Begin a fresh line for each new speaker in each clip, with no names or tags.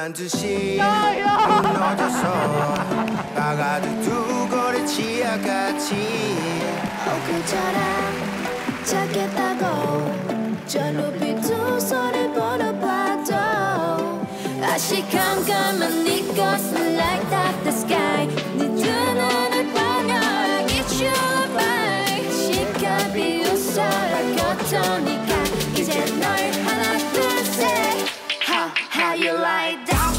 12시 무너져서 가가도 두 거리 치아같이
그처럼 찾겠다고 저 높이 두 손을 보너봐도 다시 깜깜한 네 것은 like that the sky 네 두 눈을 보며 I get you right 시간 비웃어라 겉도니까 이제 널 하나 둘 셋 How you like that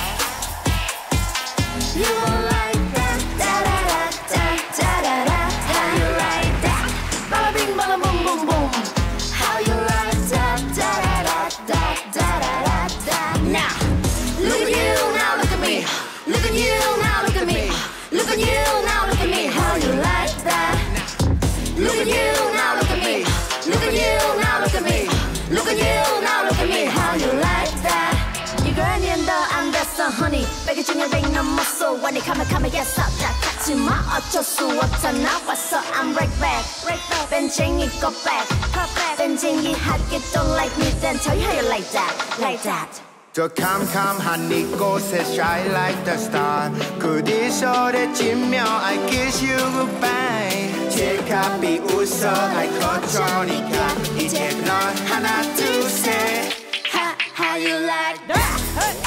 You like that da-da-da-da-da-da-da How you like that Bada-bing, bada-boom-boom-boom How you like that da-da-da-da-da-da-da Now Look at you, now look at me Look at you, now look at me Look at you, now look at me How you like that Look at you, now look at me Look at you, now look at me Look at you, now look at me How you like that 이거는 더 안 됐어 honey 100일 중에 100 넘었어 when it come yes up 하지마 어쩔 수 없잖아 왔어 I'm right back 벤쟁이 go back 벤쟁이 하게 don't like me then tell you how you like that
저 캄캄한 이곳에 shine like the star 그 뒤설에 지며 I kiss you goodbye 제가 비웃어 날 거쳐니까 이제 널 하나 둘 셋
How you like that?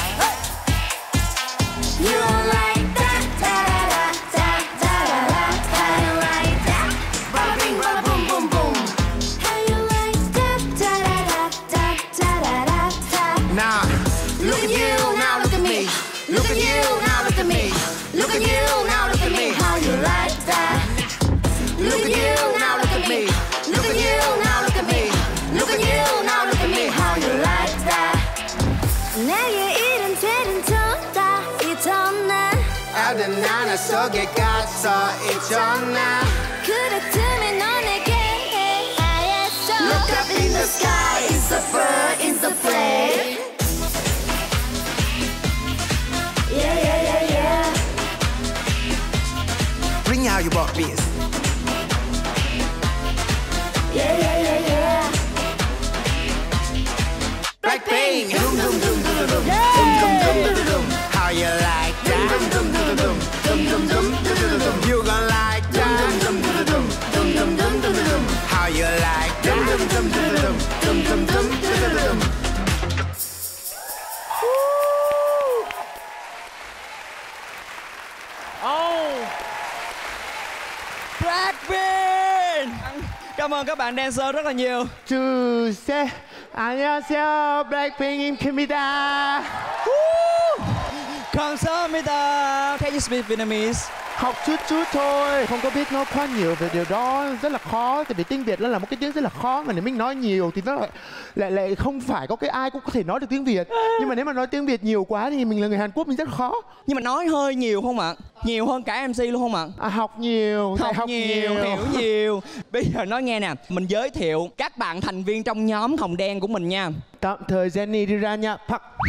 You like that? Da-da-da-da-da-da-da. How you like that? Bada-bing, bada-boom-boom-boom. How you like that? Da-da-da-da-da-da-da.
Now
Look at you, now look at me. Look at you, now look at me. Look at you, now look at me. How you like that? Look at you, now look at me. Look at you, now look at me. Look at you, now look at me. How you like that? 내게 이른 되는 다 잊었나
아드나나 속에 갇혀 있잖아
그랬으면 너 내게 하였어 Look up in the sky, it's a bird, it's a plane Yeah, yeah, yeah, yeah
Bring out your buck beats
Yeah, yeah, yeah, yeah
Blackpink Dum dum dum dum dum dum How you like that Dum dum dum dum dum dum dum You gon' like that Dum dum dum dum dum dum How you like that Dum dum dum dum dum dum
Oh Blackpink. Cảm ơn các bạn dancer rất là nhiều.
둘, 셋. 안녕하세요. 블랙핑입니다.
감사합니다. Can you speak Vietnamese?
Học chút chút thôi, không có biết nói quá nhiều về điều đó, rất là khó. Tại vì tiếng Việt nó là một cái tiếng rất là khó, mà nếu mình nói nhiều thì nó lại không phải có cái ai cũng có thể nói được tiếng Việt. Nhưng mà nếu mà nói tiếng Việt nhiều quá thì mình là người Hàn Quốc, mình rất khó.
Nhưng mà nói hơi nhiều không ạ? Nhiều hơn cả MC luôn không ạ?
Học nhiều,
học nhiều, hiểu nhiều. Bây giờ nói nghe nè, mình giới thiệu các bạn thành viên trong nhóm Hồng Đen của mình nha.
Tạm thời Jenny đi ra nha.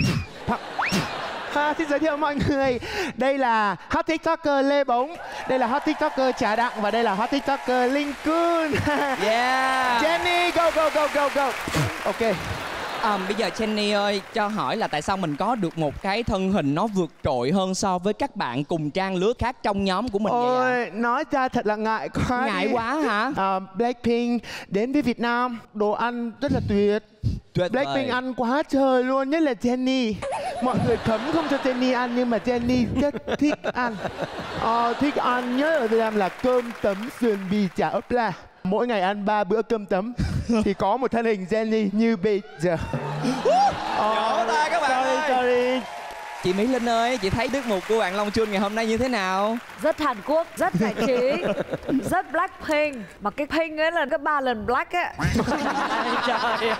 Xin giới thiệu mọi người, đây là hot tiktoker Lê Bống, đây là hot tiktoker Trà Đặng và đây là hot tiktoker Linh Kun.
Yeah.
Jenny, go. Ok.
Bây giờ Jenny ơi, cho hỏi là tại sao mình có được một cái thân hình nó vượt trội hơn so với các bạn cùng trang lứa khác trong nhóm của mình vậy ạ?
Nói ra thật là ngại quá.
Ngại quá hả?
Blackpink đến với Việt Nam, đồ ăn rất là tuyệt. Blackpink ăn quá trời luôn, nhất là Jenny. Mọi người cấm không cho Jenny ăn nhưng mà Jenny rất thích ăn. Thích ăn nhất ở Việt Nam là cơm tấm sườn bì chả ốp la. Mỗi ngày ăn 3 bữa cơm tấm thì có một thân hình Jenny như bây giờ.
Vỗ tay các bạn ơi.
Sorry.
Chị Mỹ Linh ơi, chị thấy tiết mục của bạn Long Chun ngày hôm nay như thế nào?
Rất Hàn Quốc, rất giải trí, rất Blackpink. Mà cái Pink ấy là gấp 3 lần Black á.
Trời ơi.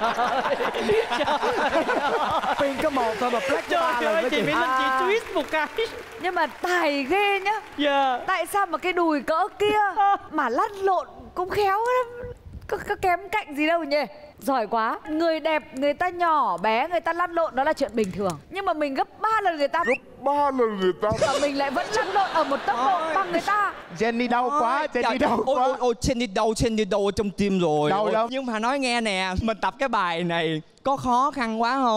Pink có một thôi mà Black có 3 lần.
Chị Mỹ Linh chị twist một cái.
Nhưng mà tài ghê nhá. Tại sao mà cái đùi cỡ kia mà lăn lộn cũng khéo lắm. Có kém cạnh gì đâu nhỉ. Giỏi quá. Người đẹp, người ta nhỏ bé, người ta lăn lộn đó là chuyện bình thường. Nhưng mà mình gấp 3 lần người ta. Và mình lại vẫn lăn lộn ở một tốc độ bằng người ta.
Jenny đau quá, Jenny đau quá.
Ôi, Jenny đau trong tim rồi.
Đau.
Nhưng mà nói nghe nè, mình tập cái bài này có khó khăn quá không?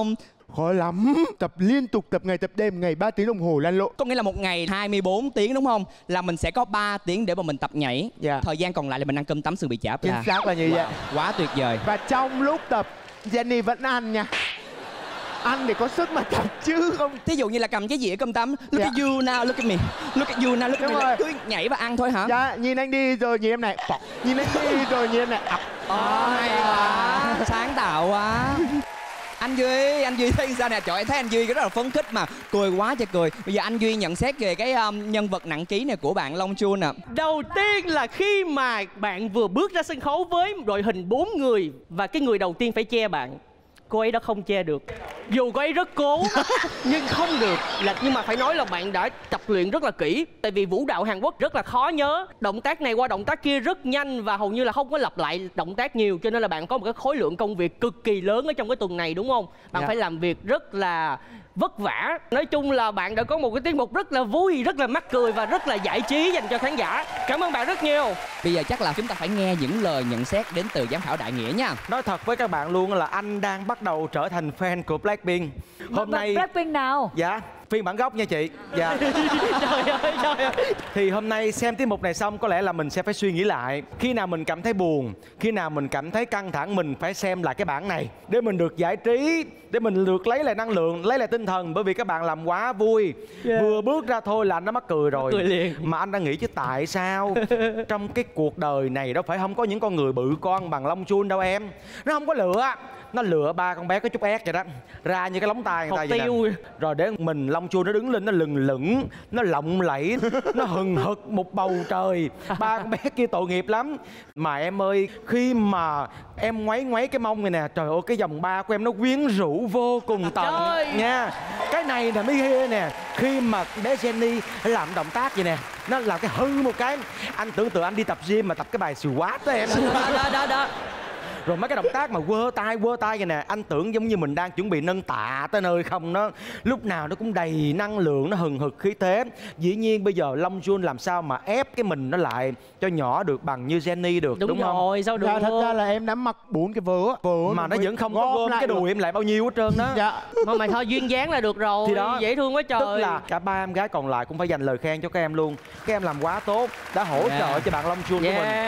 Khó lắm. Tập liên tục, tập ngày tập đêm, ngày 3 tiếng đồng hồ lăn lộn.
Có nghĩa là một ngày 24 tiếng đúng không? Là mình sẽ có 3 tiếng để mà mình tập nhảy.
Dạ.
Thời gian còn lại là mình ăn cơm tắm sườn bì chả.
Chính xác là như vậy.
Quá tuyệt vời.
Và trong lúc tập, Jenny vẫn ăn nha. Ăn để có sức mà tập chứ không.
Thí dụ như là cầm cái dĩa cơm tắm, look at you now, look at me, look at you now, look at me, là cứ nhảy và ăn thôi hả?
Dạ, nhìn anh đi rồi nhìn em này, nhìn anh đi rồi nhìn em này.
Hay quá, sáng tạo quá. Anh Duy thấy sao nè? Trời, em thấy anh Duy rất là phấn khích mà cười quá trời cười. Bây giờ anh Duy nhận xét về cái nhân vật nặng ký này của bạn Long Chun nè.
Đầu tiên là khi mà bạn vừa bước ra sân khấu với đội hình 4 người và cái người đầu tiên phải che bạn, cô ấy đã không che được. Dù cô ấy rất cố nhưng không được. Nhưng mà phải nói là bạn đã tập luyện rất là kỹ. Tại vì vũ đạo Hàn Quốc rất là khó nhớ. Động tác này qua động tác kia rất nhanh và hầu như là không có lặp lại động tác nhiều. Cho nên là bạn có một cái khối lượng công việc cực kỳ lớn ở trong cái tuần này, đúng không? Bạn phải làm việc rất là vất vả. Nói chung là bạn đã có một cái tiết mục rất là vui, rất là mắc cười và rất là giải trí dành cho khán giả. Cảm ơn bạn rất nhiều.
Bây giờ chắc là chúng ta phải nghe những lời nhận xét đến từ giám khảo đại nghĩa nha.
Nói thật với các bạn luôn là anh đang bắt đầu trở thành fan của Blackpink. Hôm nay
Blackpink nào?
Dạ, phiên bản gốc nha chị. Dạ.
Trời ơi.
Thì hôm nay xem tiết mục này xong có lẽ là mình sẽ phải suy nghĩ lại. Khi nào mình cảm thấy buồn, khi nào mình cảm thấy căng thẳng, mình phải xem lại cái bản này để mình được giải trí, để mình được lấy lại năng lượng, lấy lại tinh thần. Bởi vì các bạn làm quá vui. Vừa bước ra thôi là anh đã mắc cười rồi.
Cười liền.
Mà anh đang nghĩ chứ tại sao trong cái cuộc đời này đâu phải không có những con người bự con bằng Long Chun đâu em. Nó không có lựa. Nó lựa ba con bé có chút ép vậy đó, ra như cái lóng tay người ta vậy nè. Rồi để mình Long Chun nó đứng lên, nó lừng lững, nó lộng lẫy, nó hừng hực một bầu trời. Ba con bé kia tội nghiệp lắm. Mà em ơi, khi mà em ngoáy cái mông này nè, trời ơi cái vòng ba của em nó quyến rũ vô cùng tận nha. Cái này là mới ghê nè. Khi mà bé Jenny làm động tác vậy nè, nó làm cái hư một cái, anh tưởng tượng anh đi tập gym mà tập cái bài squat đó em.
Đó.
Rồi mấy cái động tác mà quơ tay vậy nè, anh tưởng giống như mình đang chuẩn bị nâng tạ tới nơi không. Nó lúc nào nó cũng đầy năng lượng, nó hừng hực khí thế. Dĩ nhiên bây giờ Long Chun làm sao mà ép cái mình nó lại cho nhỏ được bằng như Jenny được, đúng không?
Rồi, sao được?
Dạ, thật ra là em đã mặc 4 cái vớ
mà nó vẫn không có gom cái đùi em lại bao nhiêu hết trơn đó.
Dạ.
Mà mày thôi duyên dáng là được rồi.
Thì đó,
dễ thương quá trời.
Tức là cả ba em gái còn lại cũng phải dành lời khen cho các em luôn. Các em làm quá tốt, đã hỗ trợ cho bạn Long Chun của mình.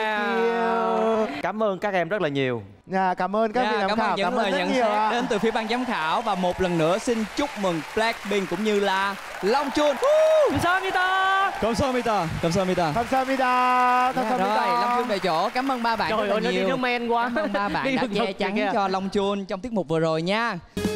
Cảm ơn các em rất là nhiều.
Dạ, cảm ơn các vị giám khảo.
Cảm ơn những lời nhận xét đến từ phía ban giám khảo. Và một lần nữa xin chúc mừng Blackpink cũng như là Long Chun.
감사합니다.
감사합니다.
Rồi,
Long Chun về chỗ. Cảm ơn ba bạn
Trời
rất là
ơi, nó đi
nhiều.
nó men quá.
Cảm ơn ba bạn đã che chắn cho Long Chun trong tiết mục vừa rồi nha.